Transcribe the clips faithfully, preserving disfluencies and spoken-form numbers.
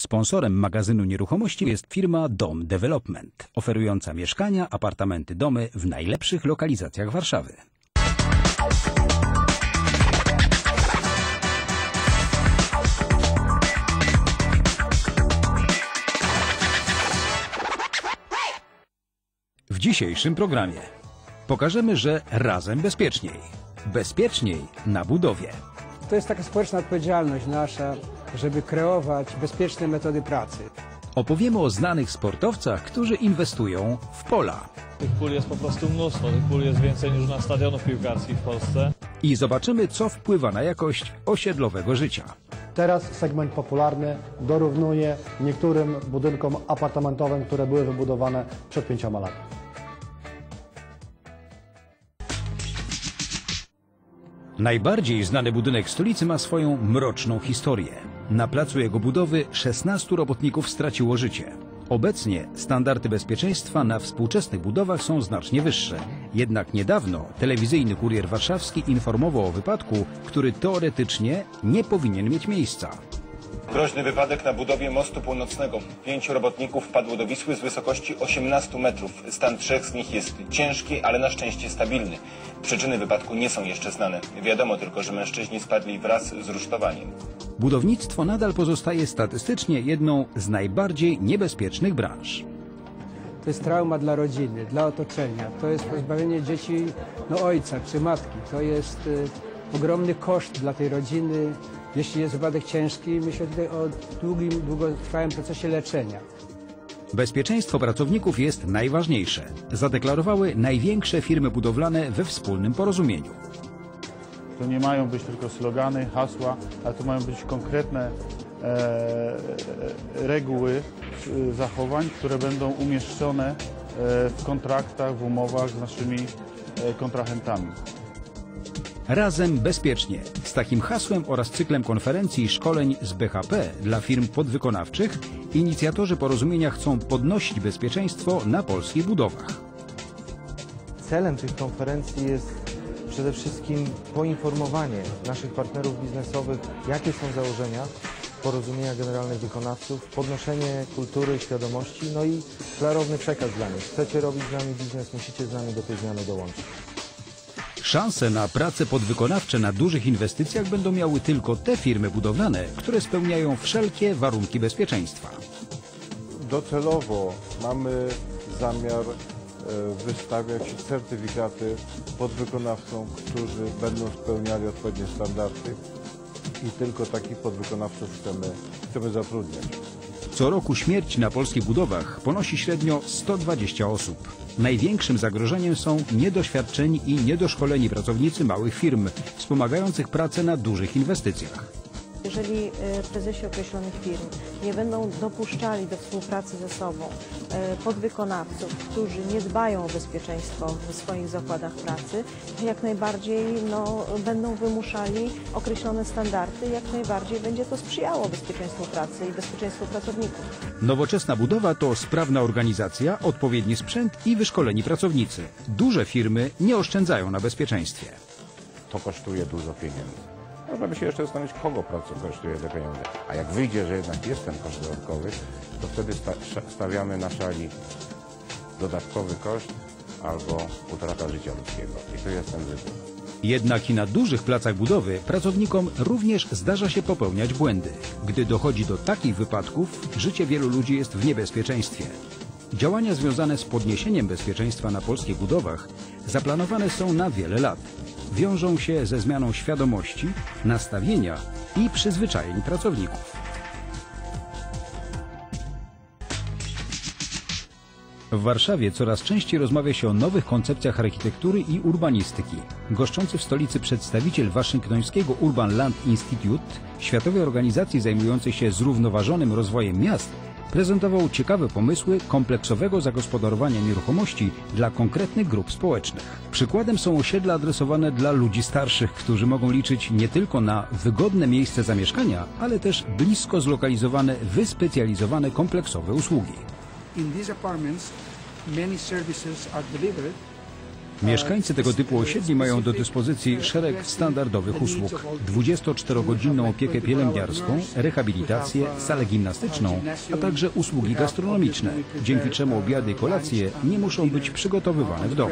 Sponsorem magazynu nieruchomości jest firma Dom Development, oferująca mieszkania, apartamenty, domy w najlepszych lokalizacjach Warszawy. W dzisiejszym programie pokażemy, że razem bezpieczniej. Bezpieczniej na budowie. To jest taka społeczna odpowiedzialność nasza, żeby kreować bezpieczne metody pracy. Opowiemy o znanych sportowcach, którzy inwestują w pola. Tych pól jest po prostu mnóstwo, tych pól jest więcej niż na stadionów piłkarskich w Polsce. I zobaczymy, co wpływa na jakość osiedlowego życia. Teraz segment popularny dorównuje niektórym budynkom apartamentowym, które były wybudowane przed pięcioma laty. Najbardziej znany budynek stolicy ma swoją mroczną historię. Na placu jego budowy szesnastu robotników straciło życie. Obecnie standardy bezpieczeństwa na współczesnych budowach są znacznie wyższe. Jednak niedawno telewizyjny Kurier Warszawski informował o wypadku, który teoretycznie nie powinien mieć miejsca. Groźny wypadek na budowie mostu północnego. Pięciu robotników wpadło do Wisły z wysokości osiemnastu metrów. Stan trzech z nich jest ciężki, ale na szczęście stabilny. Przyczyny wypadku nie są jeszcze znane. Wiadomo tylko, że mężczyźni spadli wraz z rusztowaniem. Budownictwo nadal pozostaje statystycznie jedną z najbardziej niebezpiecznych branż. To jest trauma dla rodziny, dla otoczenia. To jest pozbawienie dzieci no, ojca czy matki. To jest y, ogromny koszt dla tej rodziny. Jeśli jest wypadek ciężki, myślę tutaj o długim, długotrwałym procesie leczenia. Bezpieczeństwo pracowników jest najważniejsze. Zadeklarowały największe firmy budowlane we wspólnym porozumieniu. To nie mają być tylko slogany, hasła, ale to mają być konkretne e, reguły e, zachowań, które będą umieszczone e, w kontraktach, w umowach z naszymi e, kontrahentami. Razem bezpiecznie. Z takim hasłem oraz cyklem konferencji i szkoleń z B H P dla firm podwykonawczych inicjatorzy porozumienia chcą podnosić bezpieczeństwo na polskich budowach. Celem tych konferencji jest przede wszystkim poinformowanie naszych partnerów biznesowych, jakie są założenia porozumienia generalnych wykonawców, podnoszenie kultury, świadomości, no i klarowny przekaz dla nich. Chcecie robić z nami biznes, musicie z nami do tej zmiany dołączyć. Szanse na prace podwykonawcze na dużych inwestycjach będą miały tylko te firmy budowlane, które spełniają wszelkie warunki bezpieczeństwa. Docelowo mamy zamiar wystawiać certyfikaty podwykonawcom, którzy będą spełniali odpowiednie standardy i tylko takich podwykonawców chcemy, chcemy zatrudniać. Co roku śmierć na polskich budowach ponosi średnio sto dwadzieścia osób. Największym zagrożeniem są niedoświadczeni i niedoszkoleni pracownicy małych firm, wspomagających pracę na dużych inwestycjach. Jeżeli prezesi określonych firm nie będą dopuszczali do współpracy ze sobą podwykonawców, którzy nie dbają o bezpieczeństwo w swoich zakładach pracy, jak najbardziej no, będą wymuszali określone standardy, jak najbardziej będzie to sprzyjało bezpieczeństwu pracy i bezpieczeństwu pracowników. Nowoczesna budowa to sprawna organizacja, odpowiedni sprzęt i wyszkoleni pracownicy. Duże firmy nie oszczędzają na bezpieczeństwie. To kosztuje dużo pieniędzy. Można by się jeszcze zastanowić, kogo praca kosztuje te pieniądze. A jak wyjdzie, że jednak jest ten koszt dodatkowy, to wtedy sta stawiamy na szali dodatkowy koszt albo utrata życia ludzkiego. I to jest ten wybór. Jednak i na dużych placach budowy pracownikom również zdarza się popełniać błędy. Gdy dochodzi do takich wypadków, życie wielu ludzi jest w niebezpieczeństwie. Działania związane z podniesieniem bezpieczeństwa na polskich budowach zaplanowane są na wiele lat. Wiążą się ze zmianą świadomości, nastawienia i przyzwyczajeń pracowników. W Warszawie coraz częściej rozmawia się o nowych koncepcjach architektury i urbanistyki. Goszczący w stolicy przedstawiciel waszyngtońskiego Urban Land Institute, światowej organizacji zajmującej się zrównoważonym rozwojem miast, prezentował ciekawe pomysły kompleksowego zagospodarowania nieruchomości dla konkretnych grup społecznych. Przykładem są osiedla adresowane dla ludzi starszych, którzy mogą liczyć nie tylko na wygodne miejsce zamieszkania, ale też blisko zlokalizowane, wyspecjalizowane kompleksowe usługi. In these apartments, many services are delivered Mieszkańcy tego typu osiedli mają do dyspozycji szereg standardowych usług. dwudziestoczterogodzinną opiekę pielęgniarską, rehabilitację, salę gimnastyczną, a także usługi gastronomiczne, dzięki czemu obiady i kolacje nie muszą być przygotowywane w domu.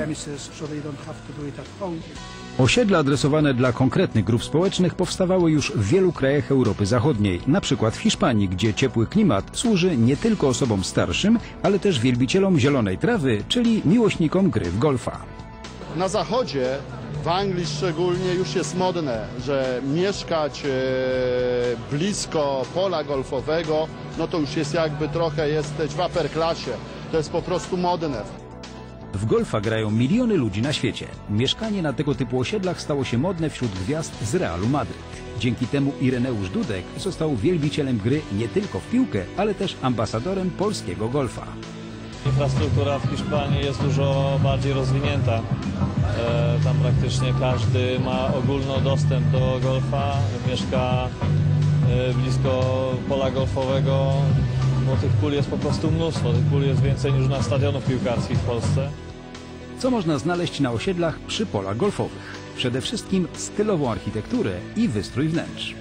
Osiedla adresowane dla konkretnych grup społecznych powstawały już w wielu krajach Europy Zachodniej, na przykład w Hiszpanii, gdzie ciepły klimat służy nie tylko osobom starszym, ale też wielbicielom zielonej trawy, czyli miłośnikom gry w golfa. Na zachodzie, w Anglii szczególnie, już jest modne, że mieszkać e, blisko pola golfowego, no to już jest jakby trochę jesteś w upper klasie. To jest po prostu modne. W golfa grają miliony ludzi na świecie. Mieszkanie na tego typu osiedlach stało się modne wśród gwiazd z Realu Madryt. Dzięki temu Ireneusz Dudek został wielbicielem gry nie tylko w piłkę, ale też ambasadorem polskiego golfa. Infrastruktura w Hiszpanii jest dużo bardziej rozwinięta. E, tam praktycznie każdy ma ogólny dostęp do golfa, mieszka e, blisko pola golfowego. No, tych pól jest po prostu mnóstwo, tych pól jest więcej niż na stadionów piłkarskich w Polsce. Co można znaleźć na osiedlach przy polach golfowych? Przede wszystkim stylową architekturę i wystrój wnętrz.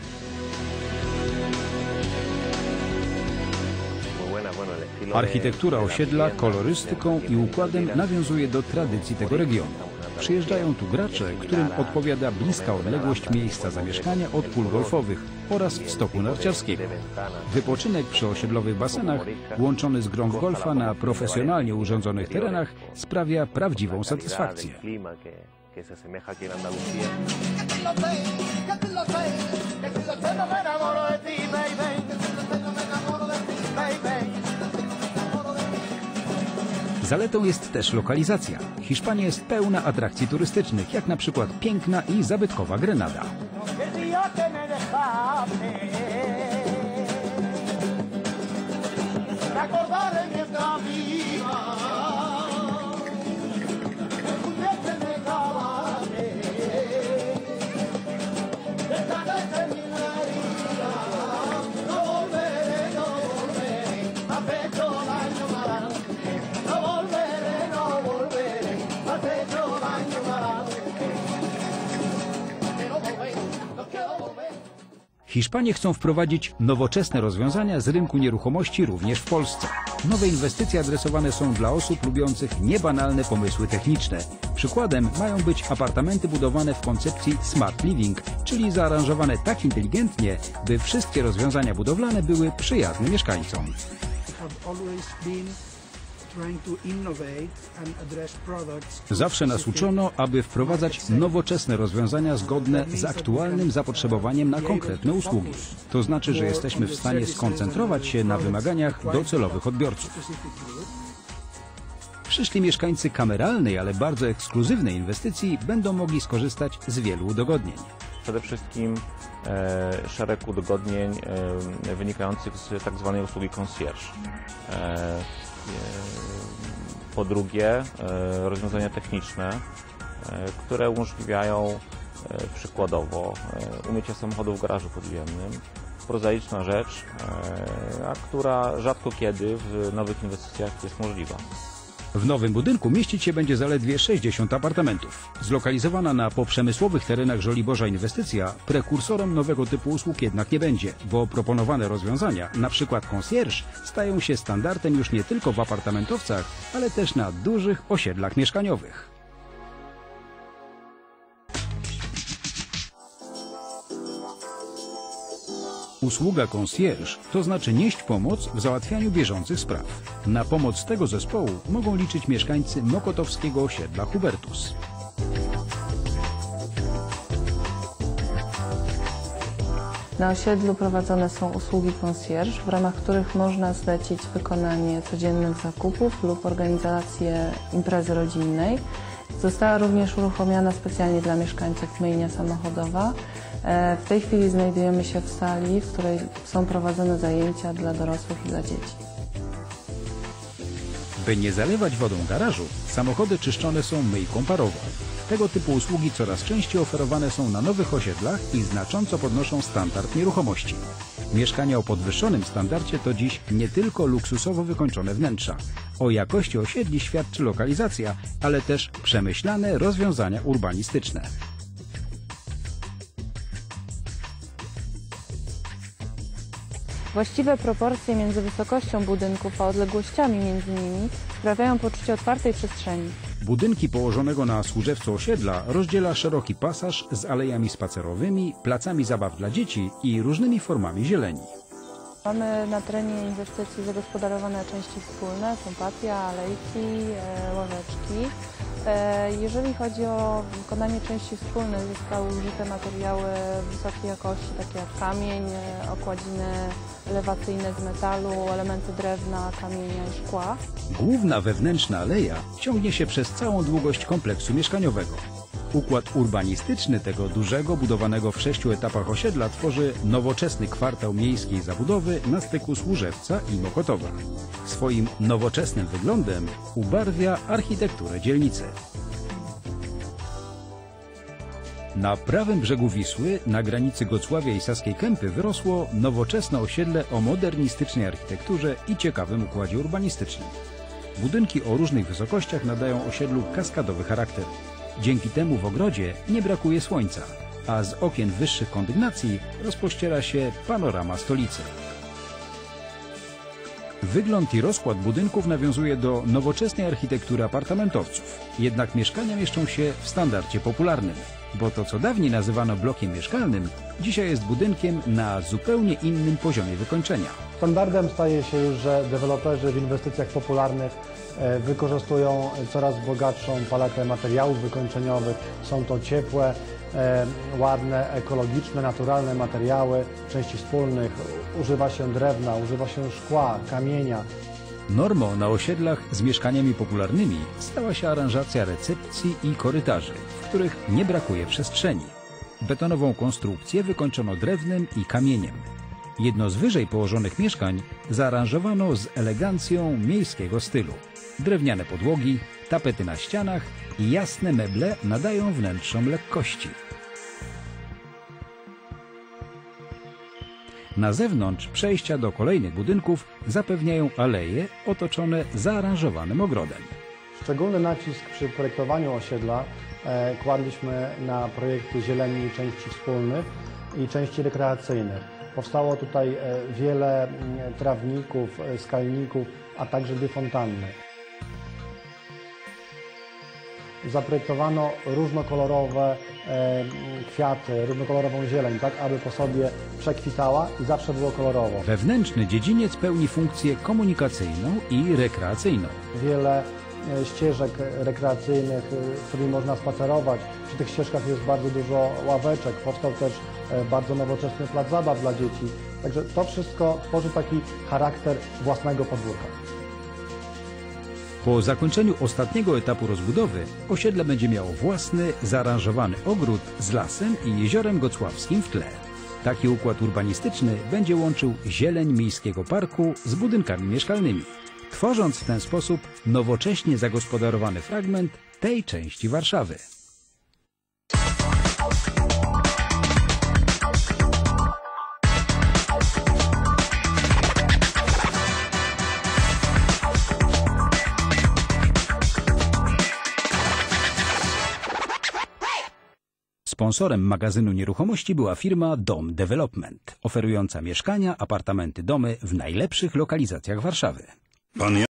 Architektura osiedla kolorystyką i układem nawiązuje do tradycji tego regionu. Przyjeżdżają tu gracze, którym odpowiada bliska odległość miejsca zamieszkania od pól golfowych oraz stoku narciarskiego. Wypoczynek przy osiedlowych basenach, łączony z grą w golfa na profesjonalnie urządzonych terenach, sprawia prawdziwą satysfakcję. Zaletą jest też lokalizacja. Hiszpania jest pełna atrakcji turystycznych, jak na przykład piękna i zabytkowa Grenada. Hiszpanie chcą wprowadzić nowoczesne rozwiązania z rynku nieruchomości również w Polsce. Nowe inwestycje adresowane są dla osób lubiących niebanalne pomysły techniczne. Przykładem mają być apartamenty budowane w koncepcji smart living, czyli zaaranżowane tak inteligentnie, by wszystkie rozwiązania budowlane były przyjazne mieszkańcom. Zawsze nas uczono, aby wprowadzać nowoczesne rozwiązania zgodne z aktualnym zapotrzebowaniem na konkretne usługi. To znaczy, że jesteśmy w stanie skoncentrować się na wymaganiach docelowych odbiorców. Przyszli mieszkańcy kameralnej, ale bardzo ekskluzywnej inwestycji będą mogli skorzystać z wielu udogodnień. Przede wszystkim e, szereg udogodnień e, wynikających z tak zwanej usługi concierge. E, Po drugie, rozwiązania techniczne, które umożliwiają przykładowo umycie samochodu w garażu podziemnym. Prozaiczna rzecz, a która rzadko kiedy w nowych inwestycjach jest możliwa. W nowym budynku mieścić się będzie zaledwie sześćdziesiąt apartamentów. Zlokalizowana na poprzemysłowych terenach Żoliborza inwestycja prekursorem nowego typu usług jednak nie będzie, bo proponowane rozwiązania, np. concierge, stają się standardem już nie tylko w apartamentowcach, ale też na dużych osiedlach mieszkaniowych. Usługa concierge to znaczy nieść pomoc w załatwianiu bieżących spraw. Na pomoc tego zespołu mogą liczyć mieszkańcy mokotowskiego osiedla Hubertus. Na osiedlu prowadzone są usługi concierge, w ramach których można zlecić wykonanie codziennych zakupów lub organizację imprezy rodzinnej. Została również uruchomiona specjalnie dla mieszkańców myjnia samochodowa. W tej chwili znajdujemy się w sali, w której są prowadzone zajęcia dla dorosłych i dla dzieci. By nie zalewać wodą garażu, samochody czyszczone są myjką parową. Tego typu usługi coraz częściej oferowane są na nowych osiedlach i znacząco podnoszą standard nieruchomości. Mieszkania o podwyższonym standardzie to dziś nie tylko luksusowo wykończone wnętrza. O jakości osiedli świadczy lokalizacja, ale też przemyślane rozwiązania urbanistyczne. Właściwe proporcje między wysokością budynków a odległościami między nimi sprawiają poczucie otwartej przestrzeni. Budynki położonego na służewcu osiedla rozdziela szeroki pasaż z alejami spacerowymi, placami zabaw dla dzieci i różnymi formami zieleni. Mamy na terenie inwestycji zagospodarowane części wspólne, są patia, alejki, e, ławeczki. E, jeżeli chodzi o wykonanie części wspólnych, zostały użyte materiały wysokiej jakości, takie jak kamień, e, okładziny elewacyjne z metalu, elementy drewna, kamienia i szkła. Główna wewnętrzna aleja ciągnie się przez całą długość kompleksu mieszkaniowego. Układ urbanistyczny tego dużego, budowanego w sześciu etapach osiedla tworzy nowoczesny kwartał miejskiej zabudowy na styku Służewca i Mokotowa. Swoim nowoczesnym wyglądem ubarwia architekturę dzielnicy. Na prawym brzegu Wisły, na granicy Gocławia i Saskiej Kępy, wyrosło nowoczesne osiedle o modernistycznej architekturze i ciekawym układzie urbanistycznym. Budynki o różnych wysokościach nadają osiedlu kaskadowy charakter. Dzięki temu w ogrodzie nie brakuje słońca, a z okien wyższych kondygnacji rozpościera się panorama stolicy. Wygląd i rozkład budynków nawiązuje do nowoczesnej architektury apartamentowców. Jednak mieszkania mieszczą się w standardzie popularnym, bo to, co dawniej nazywano blokiem mieszkalnym, dzisiaj jest budynkiem na zupełnie innym poziomie wykończenia. Standardem staje się już, że deweloperzy w inwestycjach popularnych wykorzystują coraz bogatszą paletę materiałów wykończeniowych. Są to ciepłe, ładne, ekologiczne, naturalne materiały części wspólnych. Używa się drewna, używa się szkła, kamienia. Normą na osiedlach z mieszkaniami popularnymi stała się aranżacja recepcji i korytarzy, w których nie brakuje przestrzeni. Betonową konstrukcję wykończono drewnem i kamieniem. Jedno z wyżej położonych mieszkań zaaranżowano z elegancją miejskiego stylu. Drewniane podłogi, tapety na ścianach i jasne meble nadają wnętrzom lekkości. Na zewnątrz przejścia do kolejnych budynków zapewniają aleje otoczone zaaranżowanym ogrodem. Szczególny nacisk przy projektowaniu osiedla e, kładliśmy na projekty zieleni części wspólnych i części rekreacyjnych. Powstało tutaj e, wiele m, trawników, e, skalników, a także dwie fontanny. Zaprojektowano różnokolorowe e, kwiaty, różnokolorową zieleń, tak aby po sobie przekwitała i zawsze było kolorowo. Wewnętrzny dziedziniec pełni funkcję komunikacyjną i rekreacyjną. Wiele e, ścieżek rekreacyjnych, e, którymi można spacerować. Przy tych ścieżkach jest bardzo dużo ławeczek. Powstał też e, bardzo nowoczesny plac zabaw dla dzieci. Także to wszystko tworzy taki charakter własnego podwórka. Po zakończeniu ostatniego etapu rozbudowy osiedle będzie miało własny, zaaranżowany ogród z lasem i jeziorem gocławskim w tle. Taki układ urbanistyczny będzie łączył zieleń miejskiego parku z budynkami mieszkalnymi, tworząc w ten sposób nowocześnie zagospodarowany fragment tej części Warszawy. Sponsorem magazynu nieruchomości była firma Dom Development, oferująca mieszkania, apartamenty, domy w najlepszych lokalizacjach Warszawy. Pan